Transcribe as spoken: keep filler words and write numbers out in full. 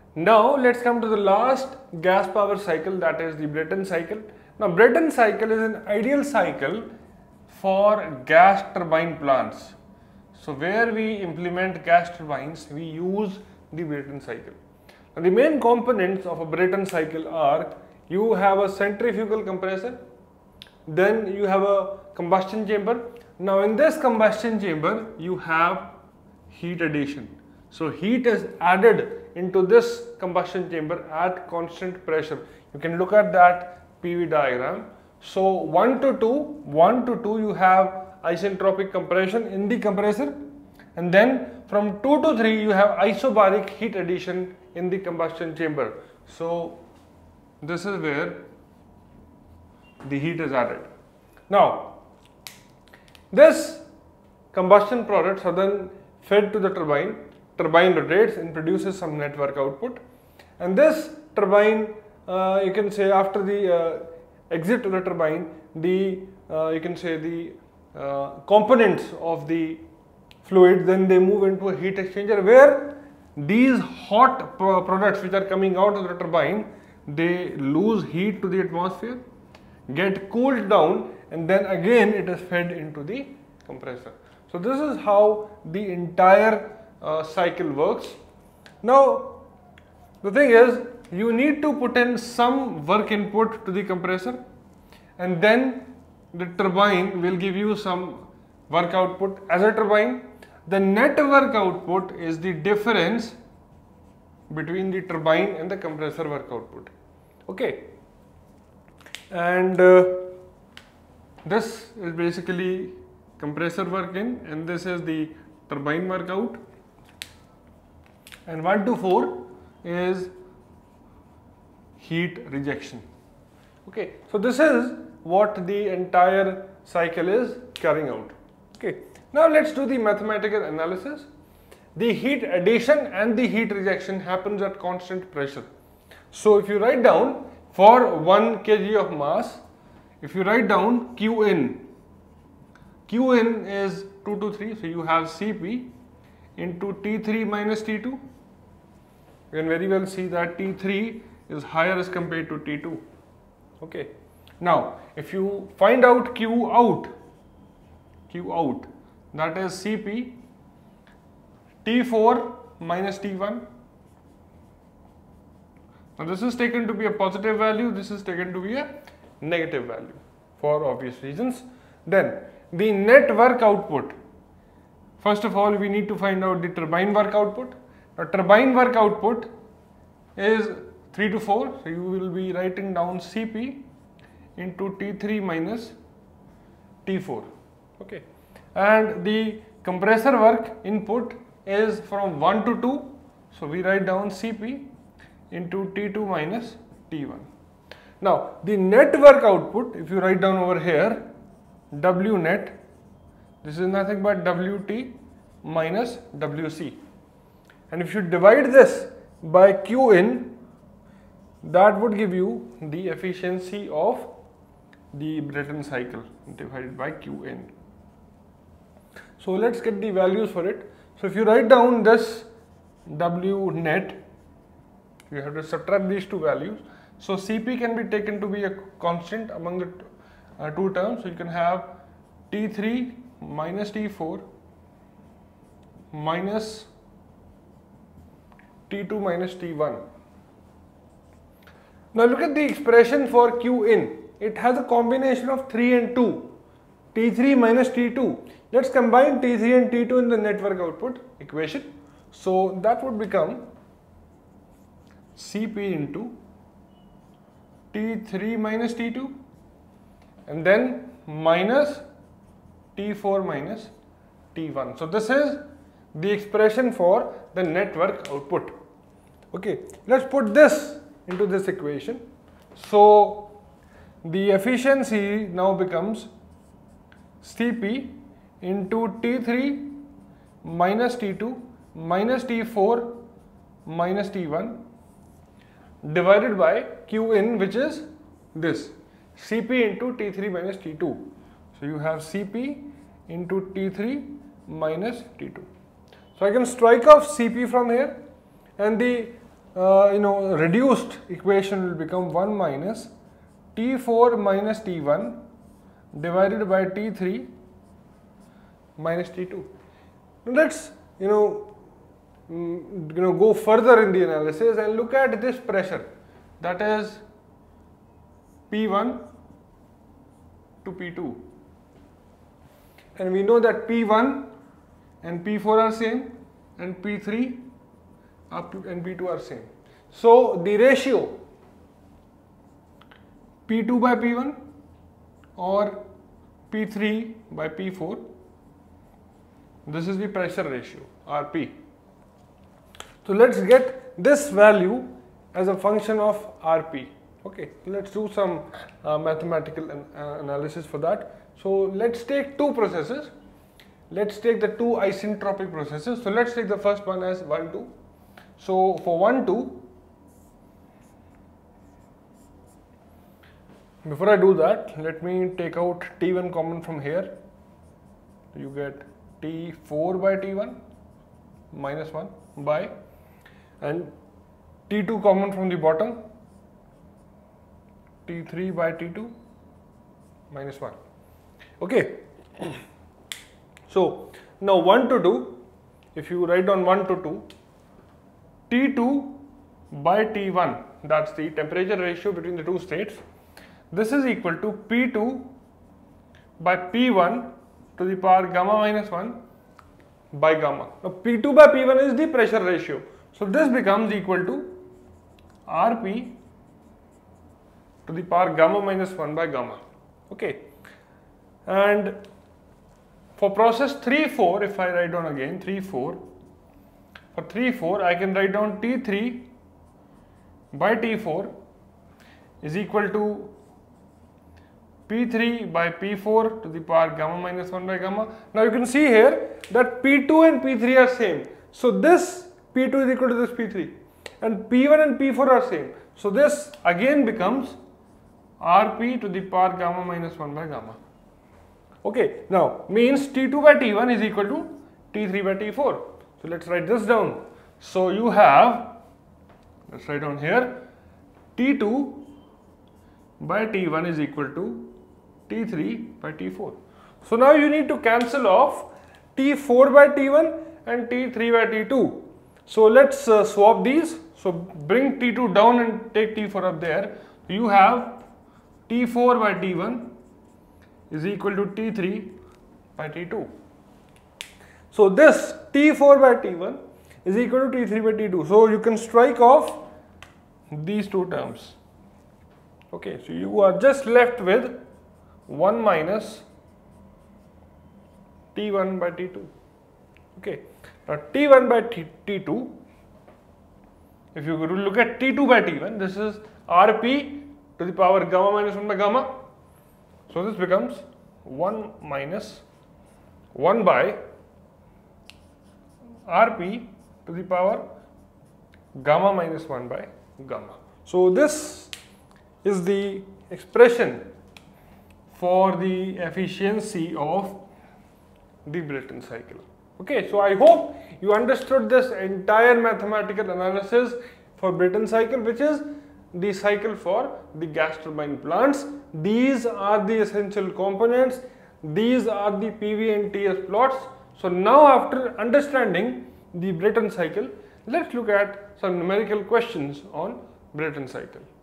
Now let's come to the last gas power cycle, that is the Brayton cycle. Now Brayton cycle is an ideal cycle for gas turbine plants. So where we implement gas turbines, we use the Brayton cycle. Now the main components of a Brayton cycle are, you have a centrifugal compressor, then you have a combustion chamber. Now in this combustion chamber you have heat addition. So heat is added into this combustion chamber at constant pressure. You can look at that P V diagram. So one to two, one to two you have isentropic compression in the compressor, and then from two to three you have isobaric heat addition in the combustion chamber. So this is where the heat is added. Now this combustion products are then fed to the turbine. Turbine rotates and produces some net work output, and this turbine, uh, you can say after the uh, exit of the turbine, the uh, you can say the uh, components of the fluid, then they move into a heat exchanger where these hot pro products which are coming out of the turbine, they lose heat to the atmosphere, get cooled down, and then again it is fed into the compressor. So this is how the entire uh, cycle works. Now the thing is, you need to put in some work input to the compressor, and then the turbine will give you some work output as a turbine. The net work output is the difference between the turbine and the compressor work output. Okay, and uh, this is basically compressor work in, and this is the turbine work out, and one to four is heat rejection. Okay, so this is what the entire cycle is carrying out. Okay, now let's do the mathematical analysis. The heat addition and the heat rejection happens at constant pressure. So if you write down for one kilogram of mass, if you write down Qin, Qin is two to three, so you have Cp into T three minus T two. You can very well see that T three is higher as compared to T two. Okay. Now, if you find out Q out, Q out, that is Cp T four minus T one. Now this is taken to be a positive value, this is taken to be a negative value for obvious reasons. Then the net work output. First of all, we need to find out the turbine work output. Now turbine work output is three to four, so you will be writing down Cp into T three minus T four. Okay, and the compressor work input is from one to two, so we write down Cp into T two minus T one. Now the net work output, if you write down over here, W net, this is nothing but W T minus W C, and if you divide this by Qin, that would give you the efficiency of the Brayton cycle divided by Qin. So let's get the values for it. So if you write down this W net, you have to subtract these two values. So Cp can be taken to be a constant among the uh, two terms. So you can have T three minus T four minus T two minus T one. Now look at the expression for Qin. It has a combination of three and two, T three minus T two. Let's combine T three and T two in the net work output equation. So that would become Cp into T three minus T two, and then minus T four minus T one. So this is the expression for the net work output. Okay, let's put this into this equation. So the efficiency now becomes Cp into T three minus T two minus T four minus T one divided by Qin, which is this Cp into T three minus T two. So you have Cp into T three minus T two. So I can strike off Cp from here, and the uh, you know, reduced equation will become one minus T four minus T one divided by T three minus T two. Now let's, you know, mm, you know, go further in the analysis and look at this pressure, that is P one to P two. And we know that P one and P four are same and P three and P two are same. So the ratio P two by P one or P three by P four, this is the pressure ratio R P. So let's get this value as a function of R P. Okay, let's do some uh, mathematical an uh, analysis for that. So let's take two processes. Let's take the two isentropic processes. So let's take the first one as one two. So for one two, before I do that, let me take out T one common from here. You get T four by T one minus one by, and T two common from the bottom, T three by T two minus one. Okay. So now one to two, if you write down one to two, T two by T one, that's the temperature ratio between the two states. This is equal to P two by P one to the power gamma minus one by gamma. Now P two by P one is the pressure ratio. So this becomes equal to R P to the power gamma minus one by gamma. Okay. And for process three four, if I write down again three four, for three four I can write down T three by T four is equal to P three by P four to the power gamma minus one by gamma. Now you can see here that P two and P three are same. So this P two is equal to this P three, and P one and P four are same. So this again becomes R P to the power gamma minus one by gamma. Okay, now means T two by T one is equal to T three by T four. So let's write this down. So you have, let's write down here, T two by T one is equal to T three by T four. So now you need to cancel off T four by T one and T three by T two. So let's uh, swap these. So bring T two down and take T four up there. You have T four by T one is equal to T three by T two. So this T four by T one is equal to T three by T two. So you can strike off these two terms. Okay, so you are just left with one minus T one by T two. Okay, now T one by T two, if you look at T two by T one, this is R P to the power gamma minus one by gamma. So this becomes one minus one by R P to the power gamma minus one by gamma. So this is the expression for the efficiency of the Brayton cycle. Okay, so I hope you understood this entire mathematical analysis for Brayton cycle, which is the cycle for the gas turbine plants. These are the essential components. These are the P V and T S plots. So now, after understanding the Brayton cycle, let's look at some numerical questions on Brayton cycle.